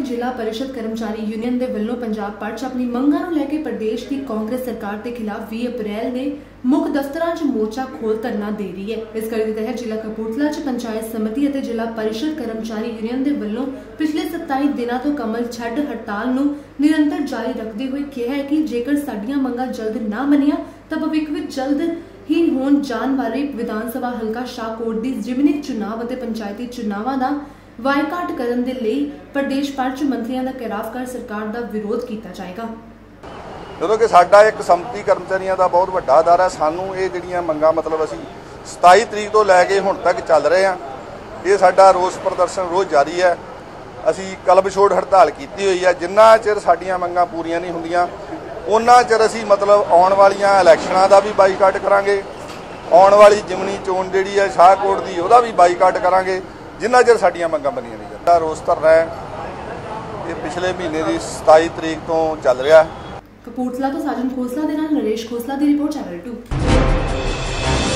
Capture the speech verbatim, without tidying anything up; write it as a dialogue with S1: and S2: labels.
S1: ਜ਼ਿਲ੍ਹਾ परिषद ਕਰਮਚਾਰੀ ਯੂਨੀਅਨ ਦੇ ਵੱਲੋਂ ਪੰਜਾਬ ਭਰ 'ਚ ਆਪਣੀ ਮੰਗਾਂ ਨੂੰ ਲੈ ਕੇ ਪ੍ਰਦੇਸ਼ ਦੀ ਕਾਂਗਰਸ ਸਰਕਾਰ ਦੇ ਖਿਲਾਫ ਵੀਹ ਅਪ੍ਰੈਲ ਨੇ ਮੁੱਖ ਦਫ਼ਤਰਾਂ 'ਚ ਮੋਰਚਾ ਖੋਲ੍ਹ ਧਰਨਾ ਦੇ ਰਹੀ ਹੈ। ਇਸ ਕੜੀ ਦੇ ਤਹਿਤ ਜ਼ਿਲ੍ਹਾ ਕਪੂਰਥਲਾ 'ਚ ਪੰਚਾਇਤ ਸਮਿਤੀ ਅਤੇ ਜ਼ਿਲ੍ਹਾ परिषद ਕਰਮਚਾਰੀ ਯੂਨੀਅਨ ਦੇ ਵੱਲੋਂ ਪਿਛਲੇ ਸਤਾਈ ਦਿਨਾਂ ਤੋਂ ਕਮਲ ਛੱਡ ਹੜਤਾਲ ਨੂੰ ਨਿਰੰਤਰ ਜਾਰੀ ਰੱਖਦੇ ਹੋਏ ਕਿਹਾ ਹੈ ਕਿ ਜੇਕਰ ਸਾਡੀਆਂ ਮੰਗਾਂ ਜਲਦ ਨਾ ਮੰਨੀਆਂ ਤਾਂ ਭਵਿੱਖ ਵਿੱਚ ਜਲਦ ਹੀ ਹੋਣ ਜਾਣ ਵਾਲੇ ਵਿਧਾਨ ਸਭਾ ਹਲਕਾ ਸ਼ਾਹਕੋਟ ਦੀ ਜ਼ਿਮਨੀ ਚੁਣਾਵ ਅਤੇ ਪੰਚਾਇਤੀ ਚੁਣਾਵਾਂ ਦਾ ਵਾਇਕਾਟ ਕਰਨ ਦੇ ਲਈ ਪ੍ਰਦੇਸ਼ ਭਰ 'ਚ ਮੰਤਰੀਆਂ ਦਾ ਘਿਰਾਵ ਕਰ ਸਰਕਾਰ ਦਾ ਵਿਰੋਧ ਕੀਤਾ ਜਾਏਗਾ।
S2: ਜਦੋਂ ਕਿ ਸਾਡਾ ਇੱਕ ਸੰਮਤੀ ਕਰਮਚਾਰੀਆਂ ਦਾ ਬਹੁਤ ਵੱਡਾ ਅਦਾਰਾ ਹੈ, ਸਾਨੂੰ ਇਹ ਜਿਹੜੀਆਂ ਮੰਗਾਂ ਮਤਲਬ ਅਸੀਂ ਸਤਾਈ ਤਰੀਕ ਤੋਂ ਲੈ ਕੇ ਹੁਣ ਤੱਕ ਚੱਲ ਰਹੇ ਹਾਂ। ਇਹ ਸਾਡਾ ਰੋਸ ਪ੍ਰਦਰਸ਼ਨ ਰੋਜ਼ ਜਾਰੀ ਹੈ। ਅਸੀਂ ਕਲਬ ਛੋੜ ਹੜਤਾਲ ਕੀਤੀ ਹੋਈ ਹੈ। ਜਿੰਨਾ ਚਿਰ ਸਾਡੀਆਂ ਮੰਗਾਂ ਪੂਰੀਆਂ ਨਹੀਂ ਹੁੰਦੀਆਂ ਉਹਨਾਂ ਚਿਰ ਅਸੀਂ ਮਤਲਬ ਆਉਣ ਵਾਲੀਆਂ ਇਲੈਕਸ਼ਨਾਂ ਦਾ ਵੀ ਬਾਈਕਾਟ ਕਰਾਂਗੇ, ਆਉਣ ਵਾਲੀ ਜਿਮਨੀ ਚੋਣ ਜਿਹੜੀ ਹੈ ਸ਼ਾਹਕੋਟ ਦੀ ਉਹਦਾ ਵੀ ਬਾਈਕਾਟ ਕਰਾਂਗੇ ਜਿੰਨਾ ਚਿਰ ਸਾਡੀਆਂ ਮੰਗਾਂ ਮੰਨੀਆਂ ਨਹੀਂ ਜਾਂਦੀਆਂ। ਰੋਸ ਧਰਨਾ ਹੈ ਇਹ ਪਿਛਲੇ ਮਹੀਨੇ ਦੀ ਸਤਾਈ ਤਰੀਕ ਤੋਂ ਚੱਲ ਰਿਹਾ ਹੈ।
S1: ਕਪੂਰਥਲਾ ਤੋਂ ਸਾਜਨ ਖੋਸਲਾ ਦੇ ਨਾਲ ਨਰੇਸ਼ ਖੋਸਲਾ ਦੀ ਰਿਪੋਰਟ ਚੈਨਲ ਟੂ।